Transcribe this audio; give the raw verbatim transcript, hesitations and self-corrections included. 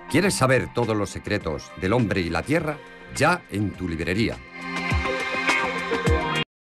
¿Quieres saber todos los secretos del hombre y la tierra? Ya en tu librería.